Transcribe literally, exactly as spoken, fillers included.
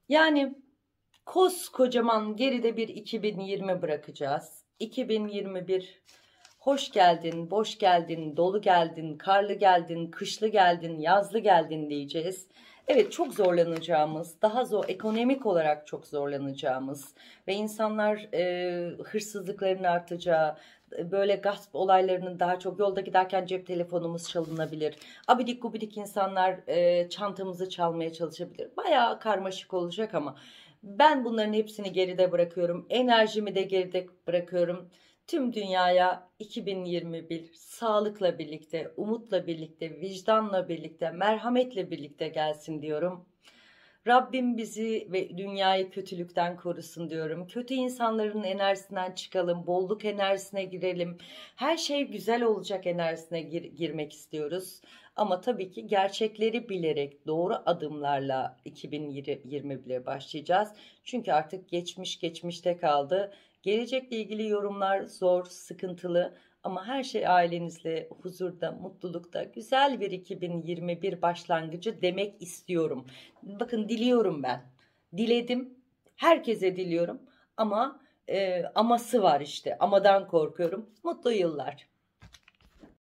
Yani koskocaman geride bir iki bin yirmi bırakacağız. iki bin yirmi bir hoş geldin, boş geldin, dolu geldin, karlı geldin, kışlı geldin, yazlı geldin diyeceğiz. Evet, çok zorlanacağımız, daha zor, ekonomik olarak çok zorlanacağımız ve insanlar e, hırsızlıkların artacağı, e, böyle gasp olaylarının daha çok, yolda giderken cep telefonumuz çalınabilir. Abidik gubidik insanlar e, çantamızı çalmaya çalışabilir. Bayağı karmaşık olacak ama ben bunların hepsini geride bırakıyorum. Enerjimi de geride bırakıyorum. Tüm dünyaya iki bin yirmi bir sağlıkla birlikte, umutla birlikte, vicdanla birlikte, merhametle birlikte gelsin diyorum. Rabbim bizi ve dünyayı kötülükten korusun diyorum. Kötü insanların enerjisinden çıkalım, bolluk enerjisine girelim. Her şey güzel olacak enerjisine gir- girmek istiyoruz. Ama tabii ki gerçekleri bilerek doğru adımlarla iki bin yirmi bire başlayacağız. Çünkü artık geçmiş geçmişte kaldı. Gelecekle ilgili yorumlar zor, sıkıntılı ama her şey ailenizle huzurda, mutlulukta, güzel bir iki bin yirmi bir başlangıcı demek istiyorum. Bakın, diliyorum ben. Diledim. Herkese diliyorum ama e, aması var işte. Amadan korkuyorum. Mutlu yıllar.